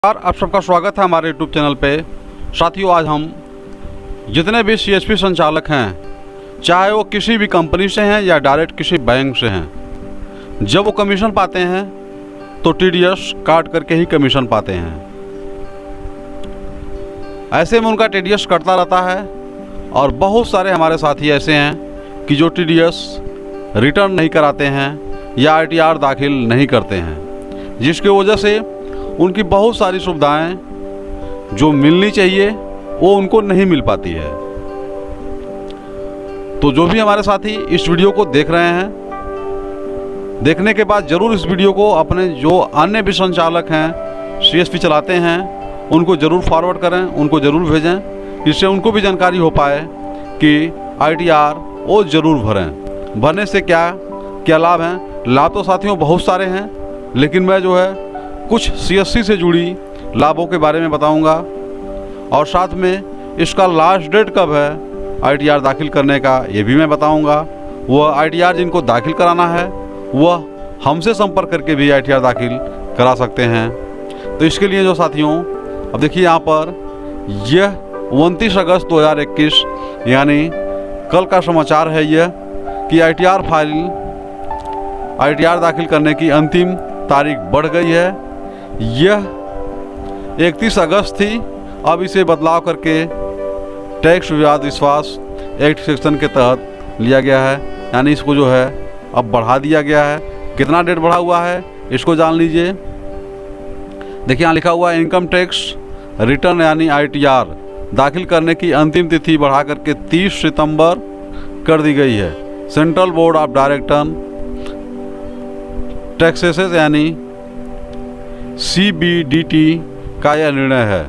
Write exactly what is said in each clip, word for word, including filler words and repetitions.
आप सबका स्वागत है हमारे यूट्यूब चैनल पे। साथियों, आज हम जितने भी सीएसपी संचालक हैं, चाहे वो किसी भी कंपनी से हैं या डायरेक्ट किसी बैंक से हैं, जब वो कमीशन पाते हैं तो टीडीएस काट करके ही कमीशन पाते हैं। ऐसे में उनका टीडीएस कटता रहता है और बहुत सारे हमारे साथी ऐसे हैं कि जो टीडीएस रिटर्न नहीं कराते हैं या आईटीआर दाखिल नहीं करते हैं, जिसकी वजह से उनकी बहुत सारी सुविधाएं जो मिलनी चाहिए वो उनको नहीं मिल पाती है। तो जो भी हमारे साथी इस वीडियो को देख रहे हैं, देखने के बाद ज़रूर इस वीडियो को अपने जो अन्य भी संचालक हैं, सीएसपी चलाते हैं, उनको ज़रूर फॉरवर्ड करें, उनको ज़रूर भेजें, इससे उनको भी जानकारी हो पाए कि आईटीआर वो ज़रूर भरें। भरने से क्या क्या लाभ हैं? लाभ तो साथियों बहुत सारे हैं, लेकिन मैं जो है कुछ सीएससी से जुड़ी लाभों के बारे में बताऊंगा और साथ में इसका लास्ट डेट कब है आईटीआर दाखिल करने का ये भी मैं बताऊंगा। वह आईटीआर जिनको दाखिल कराना है वह हमसे संपर्क करके भी आईटीआर दाखिल करा सकते हैं। तो इसके लिए जो साथियों, अब देखिए यहाँ पर यह उनतीस अगस्त दो हज़ार इक्कीस यानी कल का समाचार है यह कि आईटीआर फाइल आईटीआर दाखिल करने की अंतिम तारीख बढ़ गई है। यह इकतीस अगस्त थी, अब इसे बदलाव करके टैक्स विवाद विश्वास एक्ट सेक्शन के तहत लिया गया है, यानी इसको जो है अब बढ़ा दिया गया है। कितना डेट बढ़ा हुआ है इसको जान लीजिए। देखिए यहाँ लिखा हुआ है इनकम टैक्स रिटर्न यानी आईटीआर दाखिल करने की अंतिम तिथि बढ़ा करके तीस सितंबर कर दी गई है। Central Board of Director Taxes यानी सीबीडीटी का यह निर्णय है।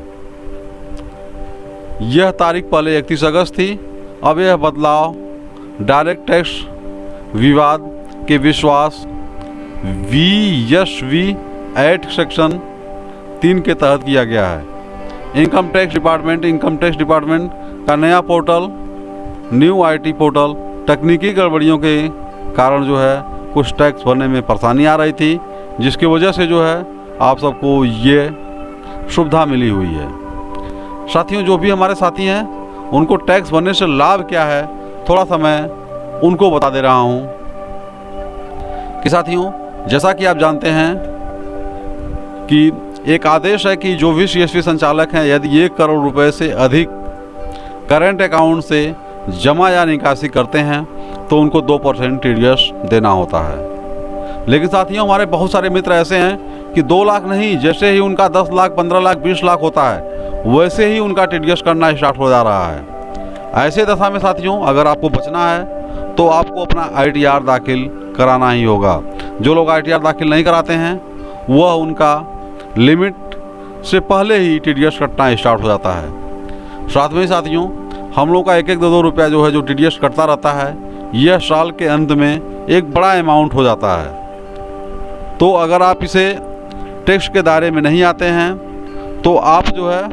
यह तारीख पहले इकतीस अगस्त थी, अब यह बदलाव डायरेक्ट टैक्स विवाद के विश्वास वीएसवी एक्ट सेक्शन तीन के तहत किया गया है। Income tax department income tax department का नया पोर्टल न्यू आईटी पोर्टल तकनीकी गड़बड़ियों के कारण जो है कुछ टैक्स भरने में परेशानी आ रही थी, जिसकी वजह से जो है आप सबको ये सुविधा मिली हुई है। साथियों, जो भी हमारे साथी हैं उनको टैक्स भरने से लाभ क्या है थोड़ा सा मैं उनको बता दे रहा हूं कि साथियों, जैसा कि आप जानते हैं कि एक आदेश है कि जो भी सीएसपी संचालक हैं यदि एक करोड़ रुपए से अधिक करंट अकाउंट से जमा या निकासी करते हैं तो उनको दो परसेंट टीडीएस देना होता है। लेकिन साथियों, हमारे बहुत सारे मित्र ऐसे हैं कि दो लाख नहीं, जैसे ही उनका दस लाख पंद्रह लाख बीस लाख होता है वैसे ही उनका टीडीएस करना स्टार्ट हो जा रहा है। ऐसे दशा में साथियों, अगर आपको बचना है तो आपको अपना आईटीआर दाखिल कराना ही होगा। जो लोग आईटीआर दाखिल नहीं कराते हैं वह उनका लिमिट से पहले ही टीडीएस कटना स्टार्ट हो जाता है। साथ में ही साथियों, हम लोग का एक एक दो दो रुपया जो है जो टीडीएस कटता रहता है, यह साल के अंत में एक बड़ा अमाउंट हो जाता है। तो अगर आप इसे टैक्स के दायरे में नहीं आते हैं तो आप जो है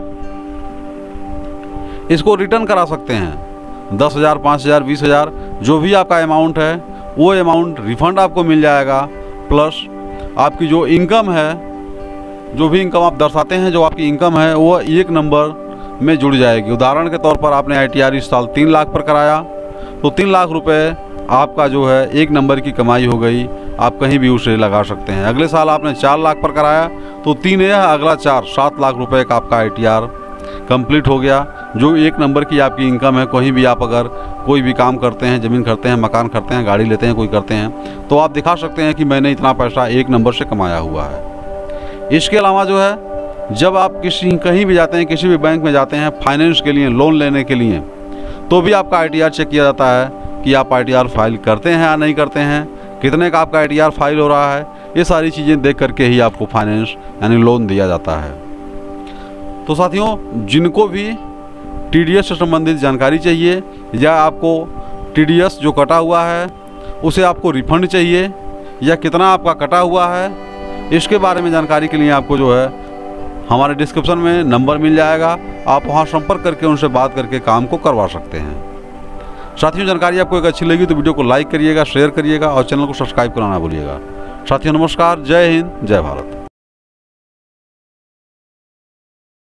इसको रिटर्न करा सकते हैं। दस हज़ार पाँच हज़ार बीस हज़ार जो भी आपका अमाउंट है वो अमाउंट रिफंड आपको मिल जाएगा। प्लस आपकी जो इनकम है, जो भी इनकम आप दर्शाते हैं, जो आपकी इनकम है वो एक नंबर में जुड़ जाएगी। उदाहरण के तौर पर आपने आईटीआर इस साल तीन लाख पर कराया तो तीन लाख रुपए आपका जो है एक नंबर की कमाई हो गई, आप कहीं भी उसे लगा सकते हैं। अगले साल आपने चार लाख पर कराया तो तीन या अगला चार सात लाख रुपए का आपका आईटीआर कंप्लीट हो गया। जो एक नंबर की आपकी इनकम है, कहीं भी आप अगर कोई भी काम करते हैं, ज़मीन खरीदते हैं, मकान खरीदते हैं, गाड़ी लेते हैं, कोई करते हैं, तो आप दिखा सकते हैं कि मैंने इतना पैसा एक नंबर से कमाया हुआ है। इसके अलावा जो है जब आप किसी कहीं भी जाते हैं, किसी भी बैंक में जाते हैं फाइनेंस के लिए, लोन लेने के लिए, तो भी आपका आईटीआर चेक किया जाता है कि आप आईटीआर फाइल करते हैं या नहीं करते हैं, कितने का आपका आईटीआर फाइल हो रहा है। ये सारी चीज़ें देख करके ही आपको फाइनेंस यानी लोन दिया जाता है। तो साथियों, जिनको भी टीडीएस से संबंधित जानकारी चाहिए या आपको टीडीएस जो कटा हुआ है उसे आपको रिफंड चाहिए या कितना आपका कटा हुआ है, इसके बारे में जानकारी के लिए आपको जो है हमारे डिस्क्रिप्शन में नंबर मिल जाएगा। आप वहाँ संपर्क करके उनसे बात करके काम को करवा सकते हैं। साथियों, जानकारी आपको एक अच्छी लगी तो वीडियो को लाइक करिएगा, शेयर करिएगा और चैनल को सब्सक्राइब कराना भूलिएगा। साथियों नमस्कार, जय हिंद, जय भारत।